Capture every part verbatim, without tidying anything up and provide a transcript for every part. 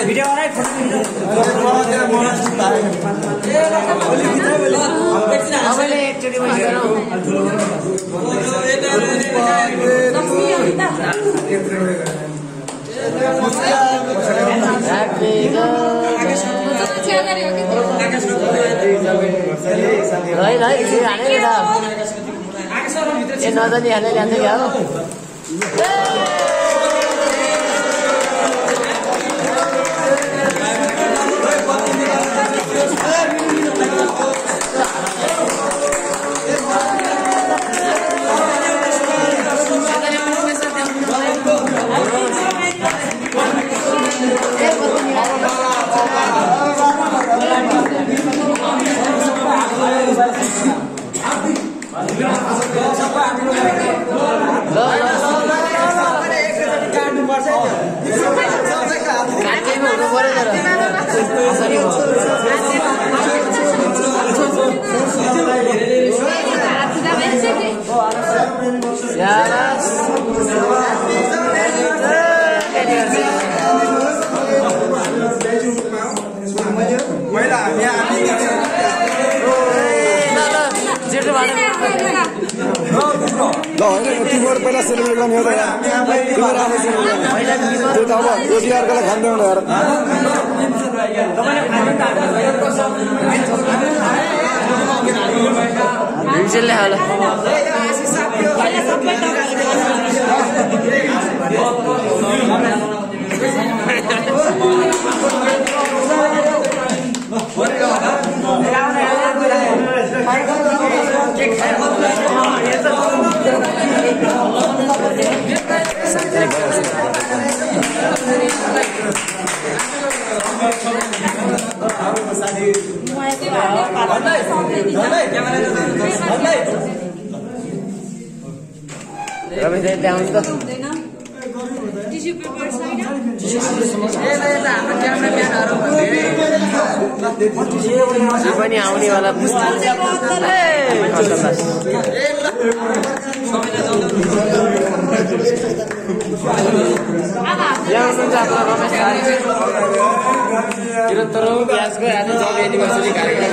Video बनाइ photo खिच्नु सबैले एकचोटि बसेर ए नजानी हाले ल्यान्छ क्या हो ल होइन तिमीहरू पहिला सेलिब्रेट गर्ने हो त तिमीहरू आफै सेलिब्रेट त्यो त अब एटिआरकोलाई खाँदै हुनु हेर भिजलले होला रमेश दाइ आउनु त टिस्यु पेपर छैन पनि आउनेवाला निरन्तर प्याजको आज जब एनिभर्सरी कार्यक्रम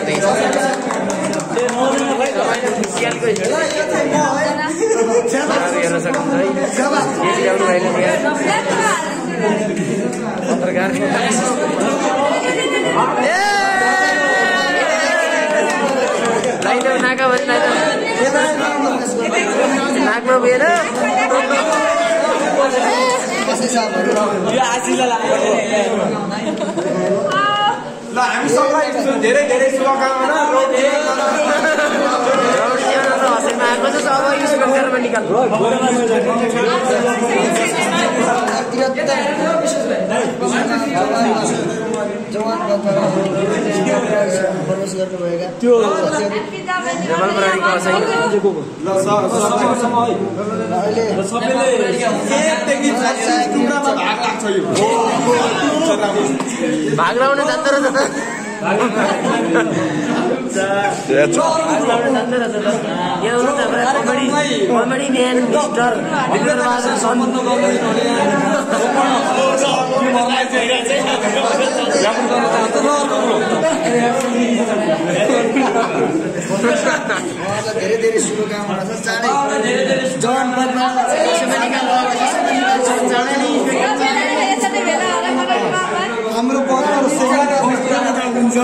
हेर्न सक्नुहुन्छ पत्रकार नाका भन्छ नाकमा गएर ल हामी सबलाई धेरै धेरै शुभकामना हँसैमा आएको छ अब यो शुभकामना निकाल्नु त्यो भाग लाउन जान्दो रहेछ त कमेडी म्यान मिस्टर धेरै धेरै शुभकामना छ चाँडै जन हाम्रो परिवार सेवा हुन्छ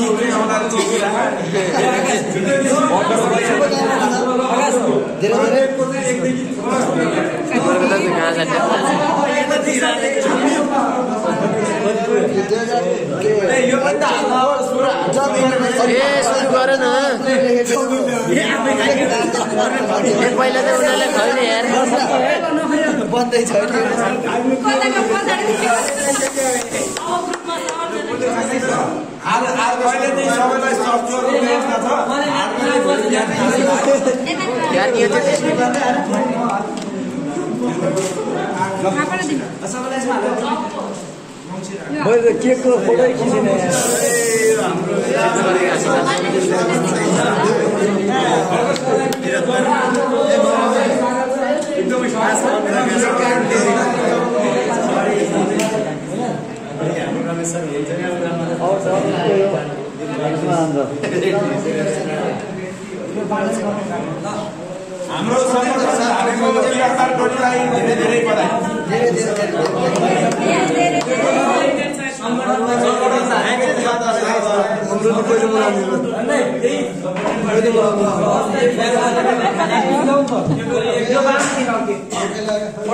सुरु गर न पहिला त उनीहरूले खैले हेर्नु बन्दैछ मैले केकको फोटो खिचेन एकदमै हाम्रो संगठन हारेको गिरफ्तार टोलीलाई धेरै धेरै बधाई। पहिले